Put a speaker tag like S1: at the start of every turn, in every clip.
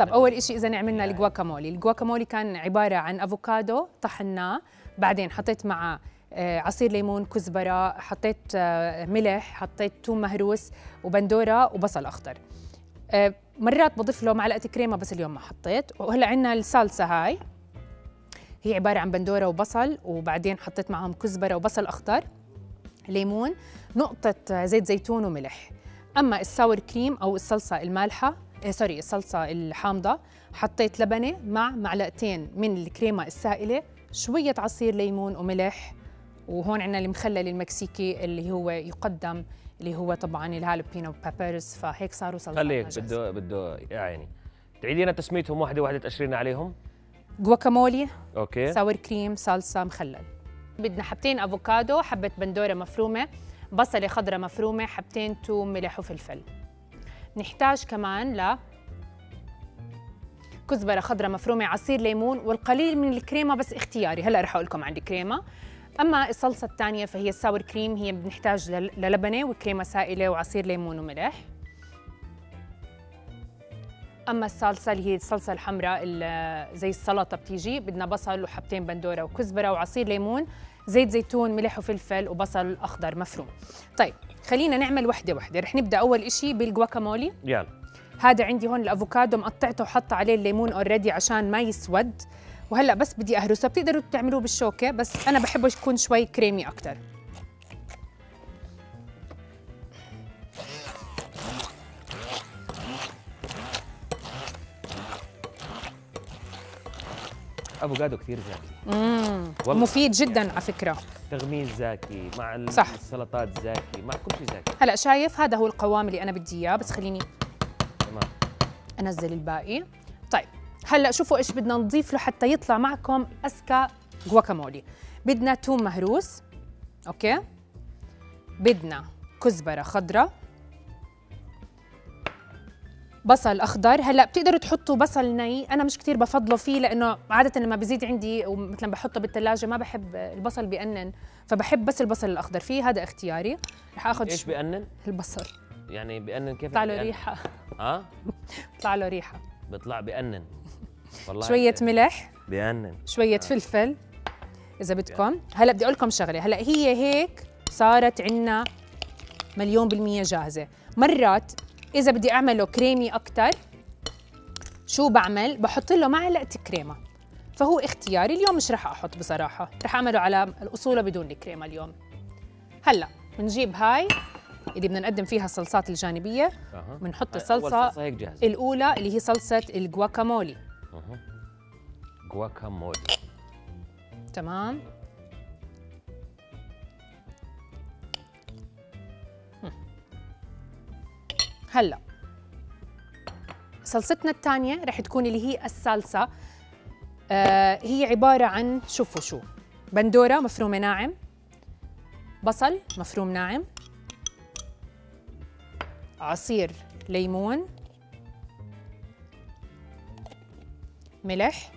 S1: طب اول إشي اذا عملنا الجواكامولي، الجواكامولي كان عباره عن افوكادو طحناه، بعدين حطيت معه عصير ليمون، كزبره، حطيت ملح، حطيت ثوم مهروس وبندوره وبصل اخضر. مرات بضيف له معلقه كريمه بس اليوم ما حطيت. وهلا عندنا الصلصه هاي، هي عباره عن بندوره وبصل، وبعدين حطيت معهم كزبره وبصل اخضر، ليمون، نقطه زيت زيتون وملح. اما الساور كريم او الصلصه المالحه الصلصه الحامضه، حطيت لبنه مع معلقتين من الكريمه السائله، شويه عصير ليمون وملح. وهون عندنا المخلل المكسيكي اللي هو يقدم، اللي هو طبعا الهالوبينو بابرز، فهيك صاروا صلصات.
S2: خليك بده يا عيني تعيدينا تسميتهم واحده واحده، تأشرينا عليهم.
S1: جواكامولي،
S2: اوكي،
S1: ساور كريم، صلصه، مخلل. بدنا حبتين افوكادو، حبه بندوره مفرومه، بصله خضراء مفرومه، حبتين ثوم، ملح وفلفل. نحتاج كمان كزبره خضراء مفرومه، عصير ليمون، والقليل من الكريمه بس اختياري، هلا رح اقول لكم عندي كريمه. اما الصلصه الثانيه فهي الساور كريم، هي بنحتاج للبنه وكريمه سائله وعصير ليمون وملح. اما الصلصه اللي هي الصلصه الحمراء زي السلطه بتيجي، بدنا بصل وحبتين بندوره وكزبره وعصير ليمون، زيت زيتون، ملح وفلفل وبصل اخضر مفروم. طيب خلينا نعمل وحده وحده. رح نبدا اول إشي بالجواكامولي.
S2: يلا.
S1: هذا عندي هون الافوكادو مقطعته وحاطه عليه الليمون اوريدي عشان ما يسود، وهلا بس بدي اهرسه. بتقدروا تعملوه بالشوكه بس انا بحبه يكون شوي كريمي اكثر.
S2: افوكادو كثير زاكي.
S1: مفيد جدا على فكره.
S2: تغميز زاكي مع
S1: صح.
S2: السلطات زاكي، مع كل شيء زاكي.
S1: هلا شايف هذا هو القوام اللي انا بدي اياه، بس خليني
S2: تمام
S1: انزل الباقي. طيب هلا شوفوا ايش بدنا نضيف له حتى يطلع معكم أزكى جواكامولي. بدنا ثوم مهروس، اوكي، بدنا كزبره خضراء، بصل اخضر. هلا بتقدروا تحطوا بصل ني، انا مش كثير بفضله فيه لانه عاده لما بزيد عندي ومثلا بحطه بالثلاجه ما بحب البصل بيأنن، فبحب بس البصل الاخضر فيه، هذا اختياري. رح اخذ
S2: ايش بيأنن؟
S1: البصل
S2: يعني بيأنن كيف؟
S1: بيطلع له ريحه. بيطلع له ريحه،
S2: بيطلع بيأنن والله.
S1: شويه ملح،
S2: بيأنن،
S1: شويه فلفل اذا بدكم. هلا بدي اقول لكم شغله، هلا هي هيك صارت عندنا 100% جاهزه. مرات إذا بدي أعمله كريمي أكتر شو بعمل؟ بحط له معلقة كريمة، فهو اختياري. اليوم مش رح أحط بصراحة، رح أعمله على الأصولة بدون الكريمة اليوم. هلأ بنجيب هاي اللي بدنا نقدم فيها الصلصات الجانبية، بنحط الصلصة الأولى اللي هي صلصة الجواكامولي.
S2: جواكامولي
S1: تمام. هلا صلصتنا الثانية رح تكون اللي هي الصلصة. هي عبارة عن شوفوا شو، بندورة مفرومة ناعم، بصل مفروم ناعم، عصير ليمون، ملح،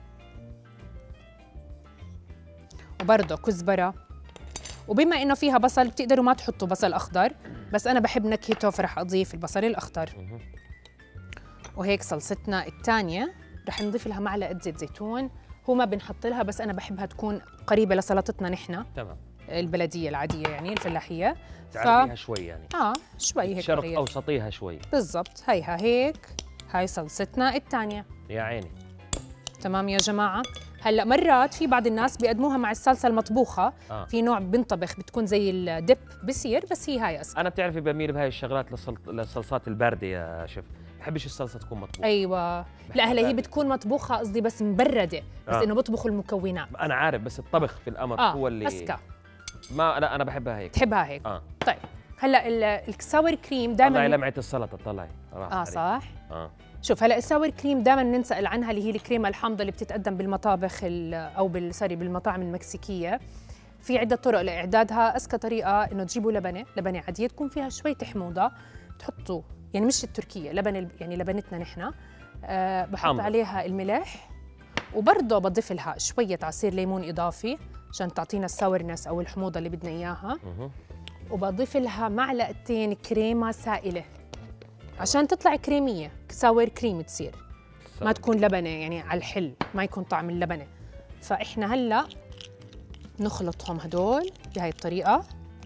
S1: وبرضه كزبرة. وبما انه فيها بصل بتقدروا ما تحطوا بصل اخضر، بس انا بحب نكهته فرح اضيف البصل الاخضر. وهيك صلصتنا الثانيه رح نضيف لها معلقه زيت زيتون، هو ما بنحط لها بس انا بحبها تكون قريبه لسلطتنا نحن.
S2: تمام.
S1: البلديه العاديه يعني الفلاحيه.
S2: تعرفيها شوي يعني.
S1: شوي هيك
S2: شرق اوسطيها شوي.
S1: بالضبط. هيها هيك، هاي صلصتنا الثانيه.
S2: يا عيني.
S1: تمام يا جماعه. هلا مرات في بعض الناس بيقدموها مع الصلصه المطبوخه. في نوع بنطبخ بتكون زي الدب بصير، بس هي هاي اصلا.
S2: انا بتعرفي بميل بهاي الشغلات للصلصات البارده يا شيف، بحبش الصلصه تكون مطبوخه.
S1: ايوه، لا هلا هي بتكون مطبوخه قصدي بس مبرده، بس انه بطبخوا المكونات.
S2: انا عارف، بس الطبخ في الامر هو اللي
S1: أسكى.
S2: ما انا بحبها هيك.
S1: تحبها هيك. طيب هلا الساور كريم دائما
S2: طلعي لمعه السلطه، طلعي.
S1: صح. شوف هلا الساور كريم دائما بنسال عنها، اللي هي الكريمه الحامضه اللي بتتقدم بالمطابخ او بالمطاعم المكسيكيه. في عده طرق لاعدادها. اذكى طريقه انه تجيبوا لبنه عاديه تكون فيها شويه حموضه، تحطوا يعني مش التركيه، لبن يعني لبنتنا نحن. بحط حمض عليها الملح، وبرضه بضيف لها شويه عصير ليمون اضافي عشان تعطينا الساورنس او الحموضه اللي بدنا اياها. وبضيف لها معلقتين كريمه سائله عشان تطلع كريميه، ساور كريم تصير. ما تكون لبنه يعني على الحل، ما يكون طعم اللبنه. فاحنا هلا نخلطهم هدول بهاي الطريقه،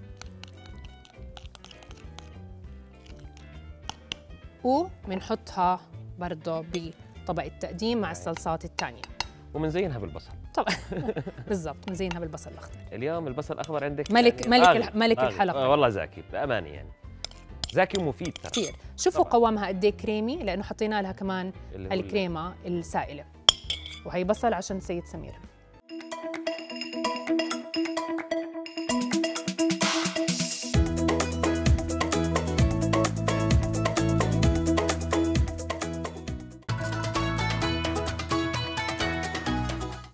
S1: وبنحطها برضه بطبق التقديم مع الصلصات الثانيه،
S2: ومنزينها بالبصل
S1: طبعا. بالضبط، مزينها بالبصل الاخضر.
S2: اليوم البصل الاخضر عندك
S1: ملك ملك الحلقه.
S2: والله زاكي بامانه، يعني زاكي ومفيد ترى
S1: كثير. شوفوا طبعا. قوامها قد ايه كريمي، لانه حطينا لها كمان الكريمه السائله. وهي بصل عشان سيد سمير.